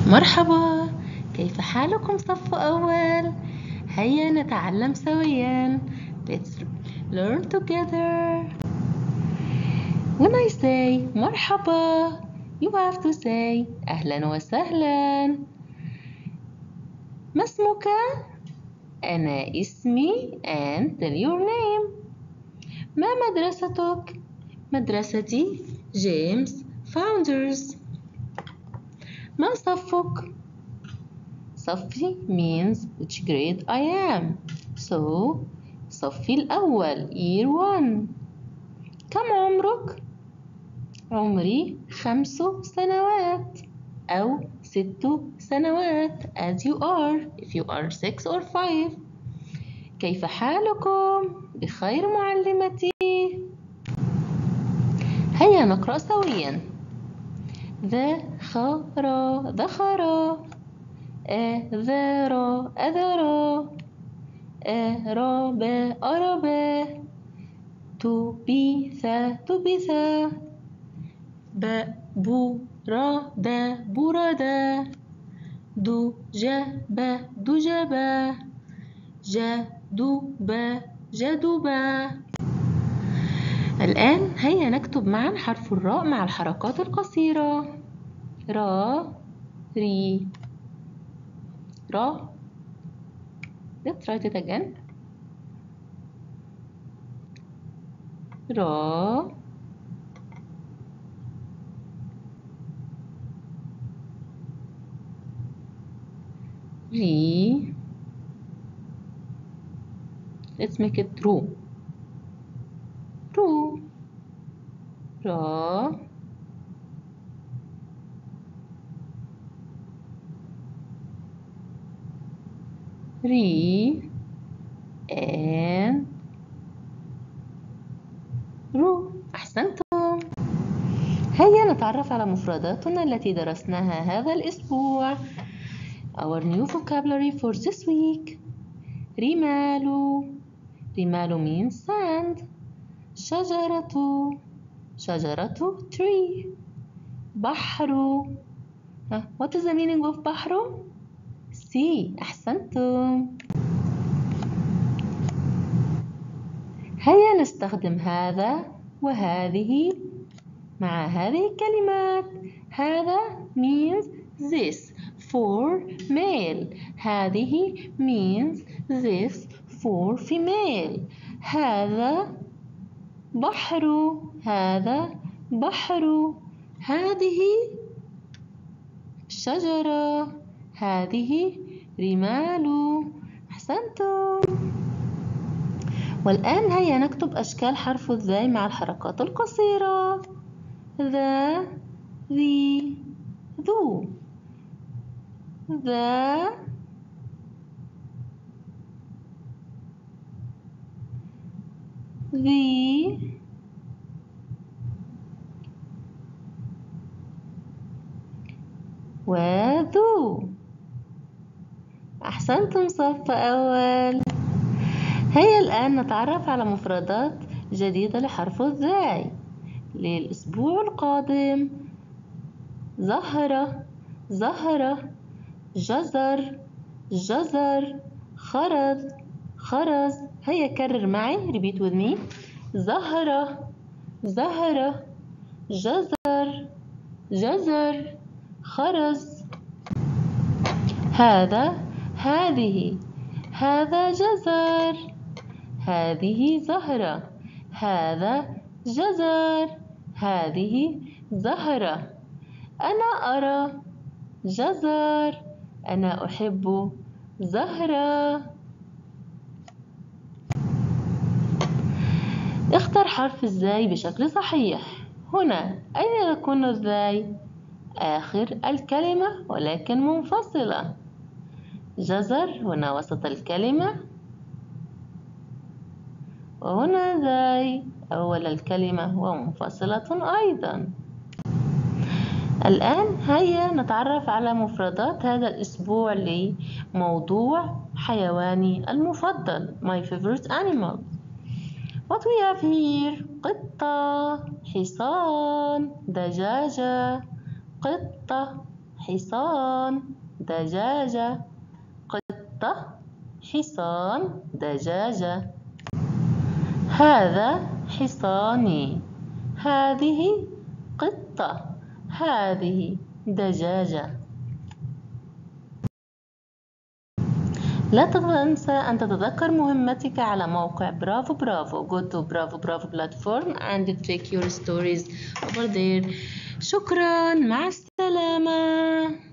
مرحبا، كيف حالكم صف أول؟ هيا نتعلم سويا. Let's learn together. When I say مرحبا, you have to say أهلا وسهلا. ما اسمك؟ أنا اسمي and tell your name. ما مدرستك؟ مدرستي جيمس فاوندرز. ما صفك؟ صفي means which grade I am. So صفي الأول year 1. كم عمرك؟ عمري 5 سنوات أو 6 سنوات as you are if you are 6 or 5. كيف حالكم؟ بخير معلمتي. هيا نقرأ سويا. ذخر ذخر، أذر أذر، أرب أرب، تبث تبث، برد برد، دجب دجب، جدب جدب. الآن هيا نكتب معا حرف الراء مع الحركات القصيرة. را ري را. Let's write it again. را ري. Let's make it رو رو. را ري and رو. أحسنتم. هيا نتعرف على مفرداتنا التي درسناها هذا الأسبوع. Our new vocabulary for this week. رمال. رمال means sand. شجرة. شجرة tree. بحر. What is the meaning of بحر؟ sea. أحسنتم. هيا نستخدم هذا وهذه مع هذه الكلمات. هذا means this for male. هذه means this for female. هذا بحر. هذا بحر. هذه شجرة. هذه رمال. أحسنتم. والآن هيا نكتب أشكال حرف الذال مع الحركات القصيرة. ذا ذي ذو. ذا ذي وذو. أحسنتم صف أول. هيا الآن نتعرف على مفردات جديدة لحرف الذاء للأسبوع القادم. زهرة زهرة، جزر جزر، خرز خرز. هيا كرر معي repeat with me. زهرة زهرة، جزر جزر، خرز. هذا هذه، هذا جزر، هذه زهرة، هذا جزر، هذه زهرة. أنا أرى جزر، أنا أحب زهرة. اختر حرف الزاي بشكل صحيح. هنا أين يكون الزاي؟ آخر الكلمة ولكن منفصلة. جزر هنا وسط الكلمة، وهنا زاي أول الكلمة ومنفصلة أيضا. الآن هيا نتعرف على مفردات هذا الأسبوع لموضوع حيواني المفضل My favorite animal. What we have here: قطة، حصان، دجاجة. قطة، حصان دجاجة قطة حصان دجاجة هذا حصاني هذه قطة هذه دجاجة لا تنسى أن تتذكر مهمتك على موقع برافو برافو. Go to برافو برافو platform and take your stories over there. شكرا، مع السلامة.